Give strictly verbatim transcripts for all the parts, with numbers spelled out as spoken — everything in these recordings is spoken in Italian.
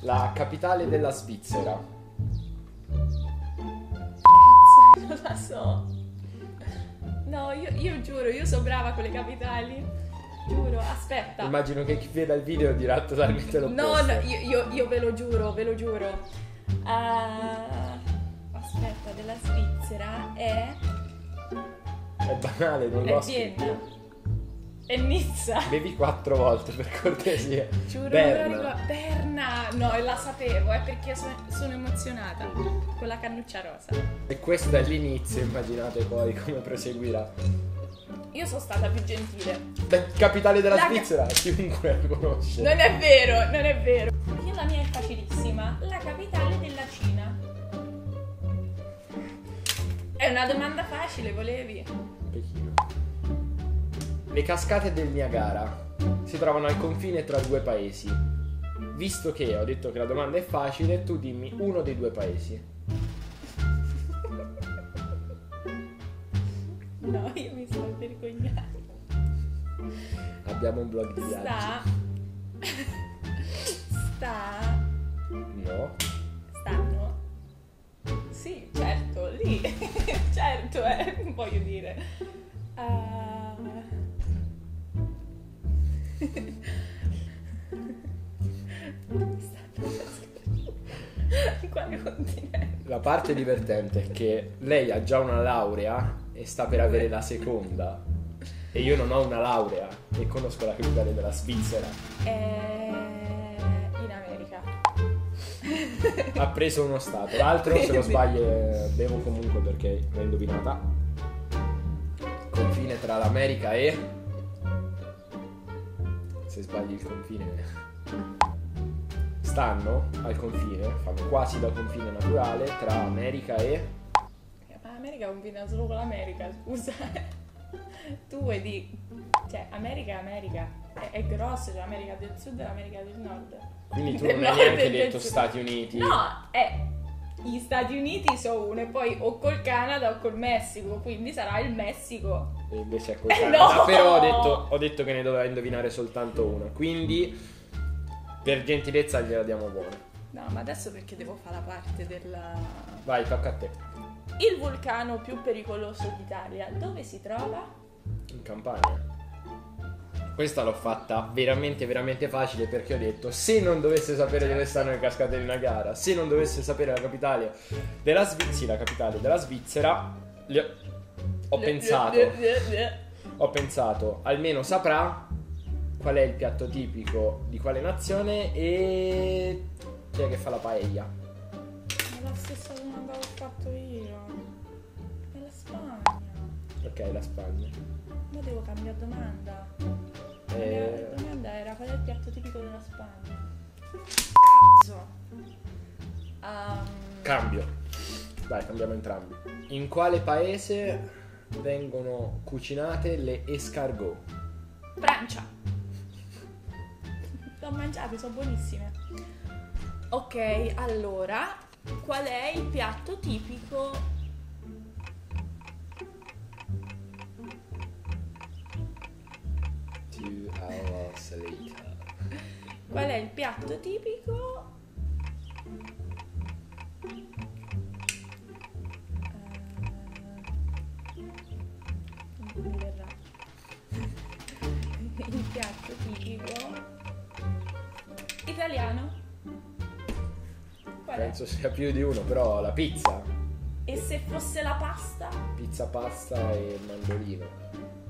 La capitale della Svizzera. Cazzo, non la so. No, io, io giuro, io sono brava con le capitali. Giuro, aspetta. Immagino che chi veda il video dirà totalmente l'opposto. No, no, io, io, io ve lo giuro, ve lo giuro. Uh, aspetta, della Svizzera è... È banale, non è l'ho Vienna. scritto. È Nizza. Bevi quattro volte, per cortesia. Giuro, Berna. me lo ricordo. Berna. No, la sapevo, è perché sono, sono emozionata. Con la cannuccia rosa. E questo è l'inizio, immaginate poi come proseguirà. Io sono stata più gentile. Beh, capitale della La- Svizzera, chiunque la conosce. Non è vero, non è vero. Io la mia è facilissima. La capitale della Cina. È una domanda facile, volevi? Pechino. Le cascate del Niagara si trovano al confine tra due paesi. Visto che ho detto che la domanda è facile, tu dimmi uno dei due paesi. No, io mi sto vergognando. Abbiamo un blog di viaggi. Sta. Sta. No. Stanno. Sì, certo, lì. Certo, eh, voglio dire. Uh... Quale continente? La parte divertente è che lei ha già una laurea e sta per avere la seconda. E io non ho una laurea e conosco la capitale della Svizzera. È in America. Ha preso uno stato. L'altro, se non sbaglio, è- bevo comunque perché l'ho indovinata. Confine tra l'America e... Se sbagli il confine... Stanno al confine, fanno quasi da confine naturale tra America e... Ma America confina solo con l'America, scusa. Tu vuoi di... Cioè, America è America. È, è grosso, c'è l'America del Sud e l'America del Nord. Quindi tu Del non hai nord e neanche del detto sud. Stati Uniti. No, è... Gli Stati Uniti sono uno e poi o col Canada o col Messico, quindi sarà il Messico. E invece è col Eh, Canada. no! Però ho detto, ho detto che ne doveva indovinare soltanto una. Quindi, per gentilezza, gliela diamo buona. No, ma adesso perché devo fare la parte della... Vai, tocca a te. Il vulcano più pericoloso d'Italia, dove si trova? In Campania. Questa l'ho fatta veramente veramente facile perché ho detto se non dovesse sapere dove stanno le cascate del Niagara, se non dovesse sapere la capitale della Svizzera, sì, la capitale della Svizzera, gli ho, ho pensato, ho pensato, almeno saprà qual è il piatto tipico di quale nazione e chi è che fa la paella. È la stessa domanda che ho fatto io. È la Spagna. Ok, la Spagna. Ma devo cambiare domanda. Eh, La domanda era qual è il piatto tipico della Spagna? Cazzo. Um, Cambio. Dai, cambiamo entrambi. In quale paese vengono cucinate le escargot? Francia. L'ho mangiate, sono buonissime. Ok, allora, qual è il piatto tipico? Two hours later. Qual è il piatto tipico? Eh, non mi verrà. Il piatto tipico italiano? Qual è? Penso sia più di uno, però la pizza. E se fosse la pasta? Pizza, pasta e mandolino.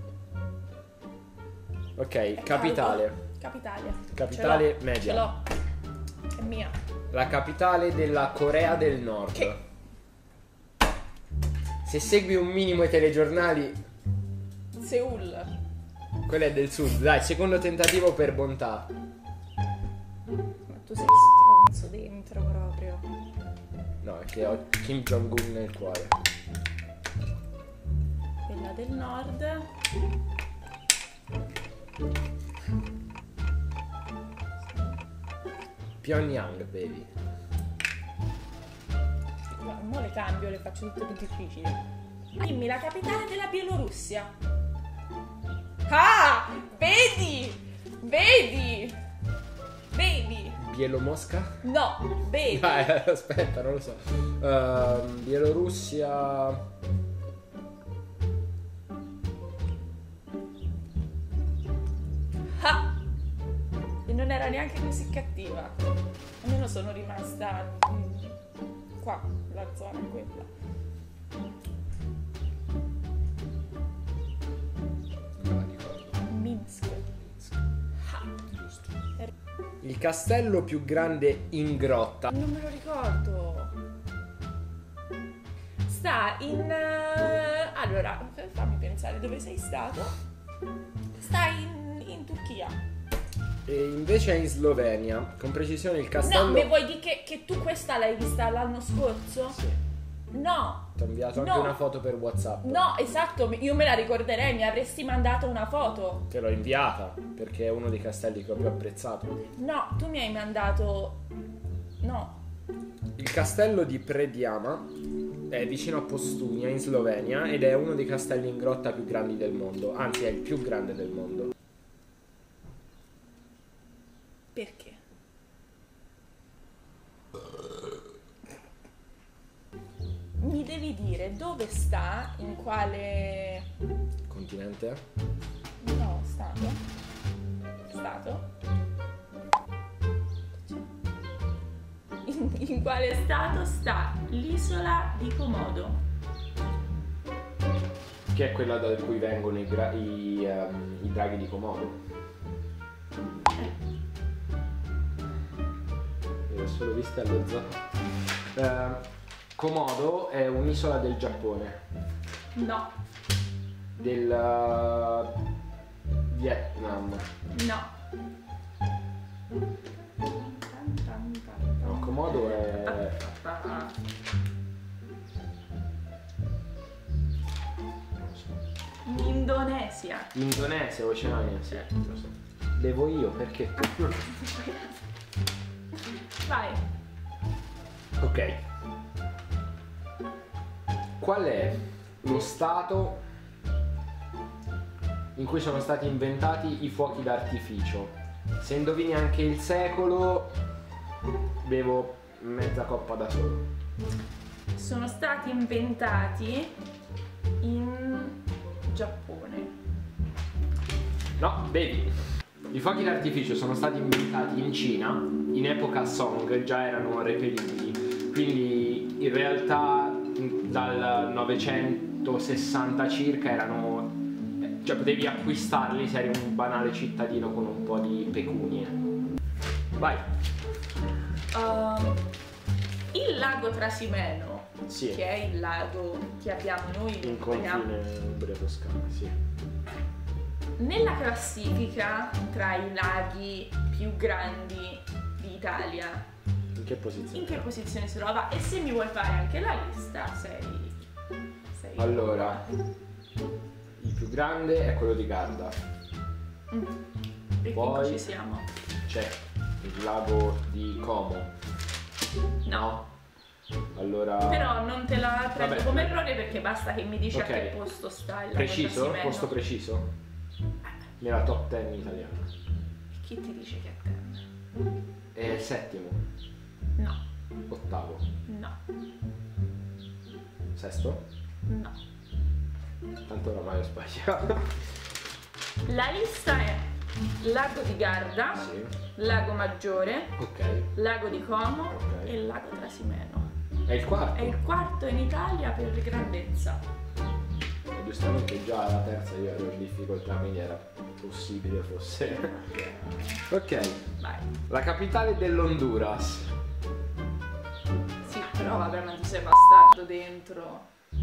Ok, È capitale. caldo. Capitale. Capitale Ce l'ho, media. Ce l'ho. È mia. La capitale della Corea del Nord. Che- Se segui un minimo i telegiornali, Seul. quella è del sud. Dai, secondo tentativo per bontà. Ma tu sei stronzo dentro proprio. No, è che ho Kim Jong-un nel cuore. Quella del nord. Pyongyang, baby. No, mo le cambio, le faccio tutte più difficili. Dimmi la capitale della Bielorussia. Ah! Vedi! Vedi! Vedi! Bielomosca? No, vedi. Ah, eh, aspetta, non lo so. Uh, Bielorussia. Ah! E non era neanche così cattiva. Almeno sono rimasta mm, qua, la zona è quella. Non la ricordo. Minsk. Ah. Giusto. Il castello più grande in grotta. Non me lo ricordo. Sta in... eh, allora, fammi pensare dove sei stato. Sta in, in Turchia. E invece è in Slovenia. Con precisione il castello... No, mi vuoi dire che, che tu questa l'hai vista l'anno scorso? Sì. No. Ti ho inviato anche No. una foto per WhatsApp. No, esatto, io me la ricorderei, mi avresti mandato una foto. Te l'ho inviata perché è uno dei castelli che ho più apprezzato. No, tu mi hai mandato... No. Il castello di Prediama è vicino a Postunia in Slovenia ed è uno dei castelli in grotta più grandi del mondo, anzi è il più grande del mondo. Perché? Mi devi dire dove sta, in quale... Continente? No, stato. Stato? In, in quale stato sta l'isola di Komodo? Che è quella da cui vengono i, gra- i, ehm, i draghi di Komodo. Io l'ho solo vista allo zoo. Eh, Komodo è un'isola del Giappone, No, del uh, Vietnam. no. No, Komodo è... In Indonesia. Indonesia, Oceania, sì, lo so. Devo io perché tu... Vai. Ok. Qual è lo stato in cui sono stati inventati i fuochi d'artificio? Se indovini anche il secolo, bevo mezza coppa da solo. Sono stati inventati in Giappone. No, bevi. I fuochi d'artificio sono stati inventati in Cina, in epoca Song, già erano reperibili, quindi in realtà dal novecentosessanta circa erano, cioè potevi acquistarli se eri un banale cittadino con un po' di pecunie. Vai. Um, il lago Trasimeno, Sì. che è il lago che abbiamo noi In abbiamo- confine Umbria-Toscana, sì. nella classifica tra i laghi più grandi d'Italia, In che posizione? in che posizione si trova? E se mi vuoi fare anche la lista, sei... sei Allora, il più grande è quello di Garda. Mm. E Poi- qui ci siamo. C'è il lago di Como. No. Allora... Però non te la prendo Vabbè, come dai. errore perché basta che mi dici Ok. a che posto sta il lago Preciso? Trasimeno. Posto preciso? Nella top dieci italiana. Chi ti dice che è terra? È settimo, No, ottavo, no, sesto? no. Tanto oramai ho sbagliato. La lista è Lago di Garda, Sì, Lago Maggiore, ok. Lago di Como Ok. e Lago Trasimeno. È il quarto. È il quarto in Italia per grandezza. E giustamente già alla terza io ero in difficoltà, quindi era possibile fosse. Ok, Vai. la capitale dell'Honduras. Sì, però vabbè, ma tu sei bastardo dentro.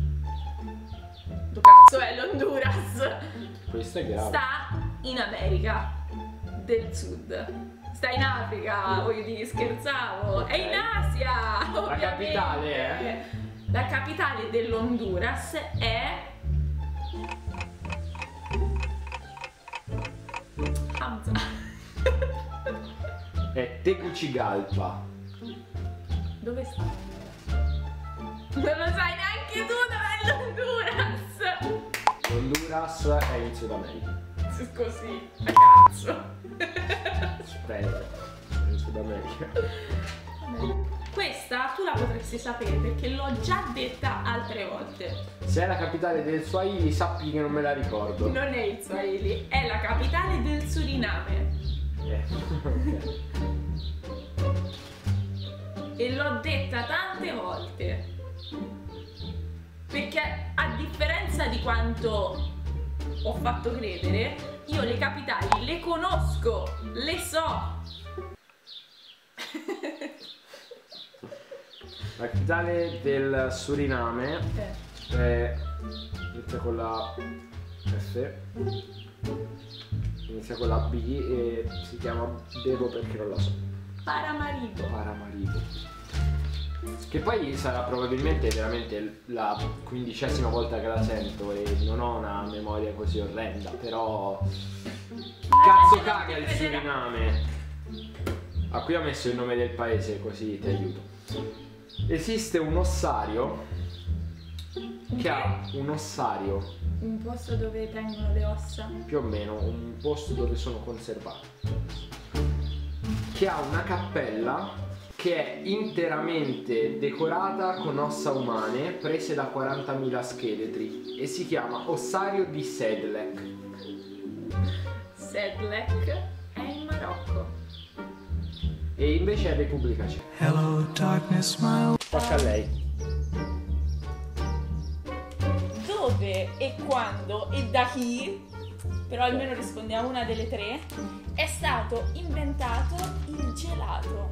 Tu cazzo è l'Honduras? Questo è grave. Sta in America del Sud. Sta in Africa, voglio dire, scherzavo. Ok. È in Asia, La ovviamente. capitale è? La capitale dell'Honduras è... Hamza. È Tegucigalpa. Dove sta l'Honduras? Non lo sai neanche tu dov'è l'Honduras! L'Honduras è in Sud America. così, a cazzo. Aspetta, in Sud America. Vabbè. Questa tu la potresti sapere perché l'ho già detta altre volte. Se è la capitale del Swahili, sappi che non me la ricordo. Non è il Swahili, è la capitale del Suriname. Eh, ok. E l'ho detta tante volte. Perché a differenza di quanto ho fatto credere, io le capitali le conosco, le so. La capitale del Suriname Eh. è, inizia con la F, inizia con la B e si chiama Bebo perché non la so. Paramaribo. Paramaribo. Che poi sarà probabilmente veramente la quindicesima volta che la sento e non ho una memoria così orrenda, però cazzo caga il Suriname. Ah, qui ho messo il nome del paese così ti aiuto. Esiste un ossario che ha un ossario, Un posto dove tengono le ossa. più o meno un posto dove sono conservati, che ha una cappella che è interamente decorata con ossa umane prese da quarantamila scheletri e si chiama Ossario di Sedlec. Sedlec è in Marocco. E invece è Repubblica Ceca. Hello, darkness, my Tocca a lei. Dove e quando e da chi, però almeno rispondi a una delle tre, è stato inventato il gelato?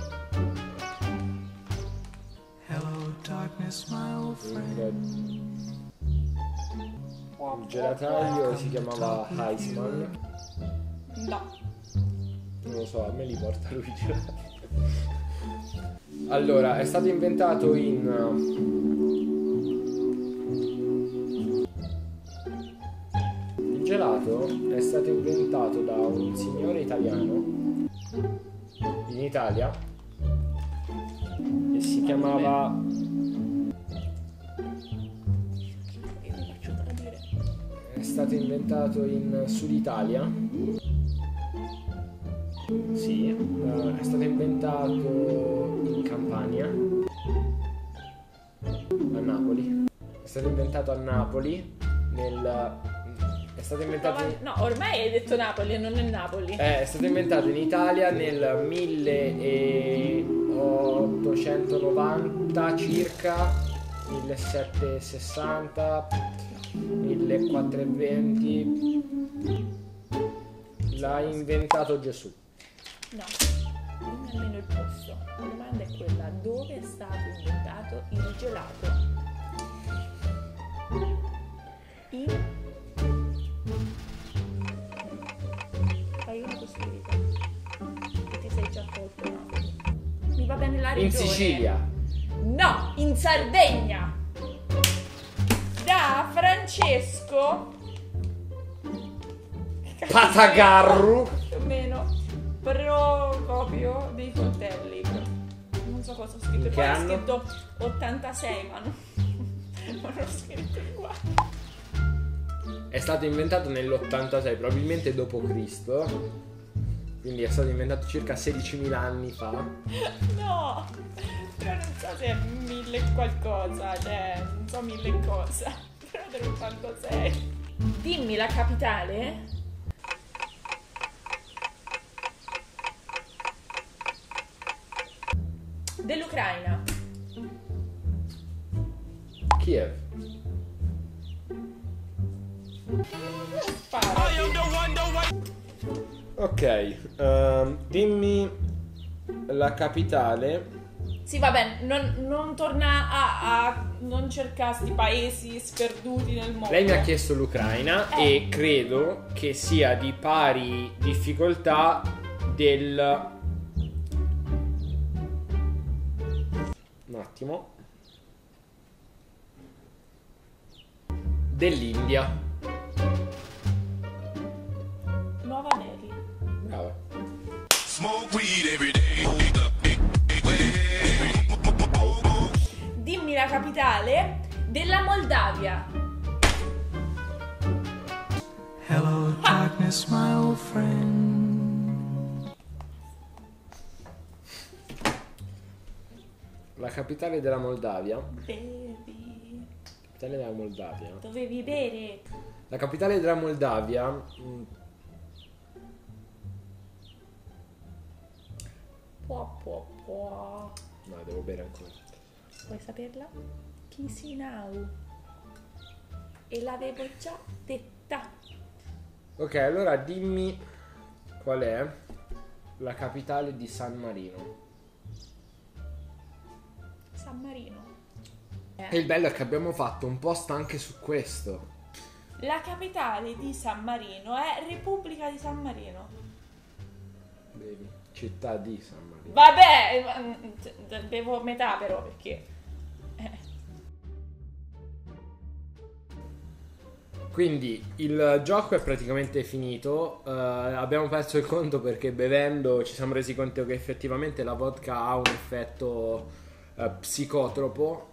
hello, darkness, my old friend. Il gelataio si chiamava Heisman. No. Non lo so, a me li porta lui i gelati. Allora, è stato inventato in il gelato è stato inventato da un signore italiano in Italia e si chiamava Io mi faccio tradire. è stato inventato in Sud Italia. Sì, eh, è stato inventato in Campania, a Napoli. È stato inventato a Napoli nel è stato inventato in, No, ormai hai detto Napoli e non è Napoli. eh, è stato inventato in Italia nel milleottocentonovanta circa, millesettecentosessanta, millequattrocentoventi. L'ha inventato Gesù. No, dimmi almeno il posto. La domanda è quella: dove è stato inventato il gelato? In... Fai una possibilità. E ti sei già tolto Napoli. Mi va bene la regione? In Sicilia. No, in Sardegna. Da Francesco Patagarru. più o meno Procopio dei Coltelli. Non so cosa ho scritto. In Poi che ho anno? scritto ottantasei, ma non, non ho scritto qua. È stato inventato nell'ottantasei, probabilmente dopo Cristo. Quindi è stato inventato circa sedicimila anni fa. No, però non so se è mille qualcosa, cioè non so mille cosa. Però dell'ottantasei. Dimmi la capitale dell'Ucraina. Kiev. Spara. Ok, ehm, dimmi la capitale. Sì, vabbè, non, non torna a, a non cercare sti paesi sperduti nel mondo. Lei mi ha chiesto l'Ucraina Eh. e credo che sia di pari difficoltà del... Un attimo. Dell'India. Nuova Delhi. Brava. Smoke weed every day. Dimmi la capitale della Moldavia. Hello, darkness. darkness, my old friend. La capitale della Moldavia. Bevi. Capitale della Moldavia. Dovevi bere. La capitale della Moldavia. mh, Può, può, può. No, devo bere ancora. Vuoi saperla? Chisinau. E l'avevo già detta. Ok, allora dimmi qual è la capitale di San Marino. San Marino. E il bello è che abbiamo fatto un post anche su questo. La capitale di San Marino è Repubblica di San Marino. Bevi. Città di San Marino. Vabbè, ma- bevo metà però perché... eh. Quindi il gioco è praticamente finito. eh, abbiamo perso il conto perché bevendo ci siamo resi conto che effettivamente la vodka ha un effetto eh, psicotropo.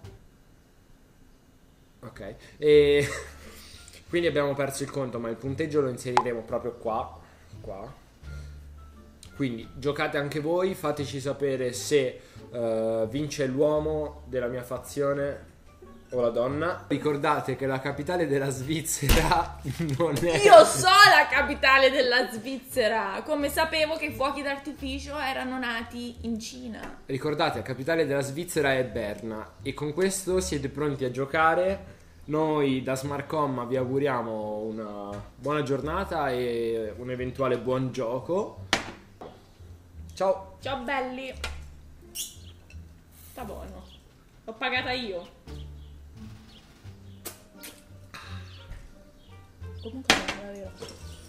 Ok. E quindi abbiamo perso il conto, ma il punteggio lo inseriremo proprio qua. Qua. Quindi giocate anche voi, fateci sapere se eh, vince l'uomo della mia fazione o la donna. Ricordate che la capitale della Svizzera non è... Io so la capitale della Svizzera. Come sapevo che i fuochi d'artificio erano nati in Cina. Ricordate, la capitale della Svizzera è Berna. E con questo siete pronti a giocare. Noi da Smartcom vi auguriamo una buona giornata e un eventuale buon gioco. Ciao! Ciao belli. Sta buono. L'ho pagata io. Comunque non è vero.